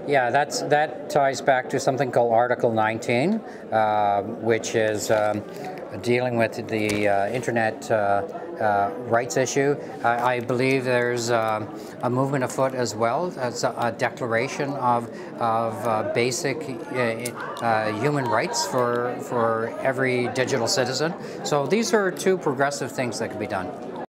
Yeah, that ties back to something called Article 19, which is dealing with the internet rights issue. I believe there's a movement afoot as well as a declaration of basic human rights for every digital citizen. So these are two progressive things that can be done.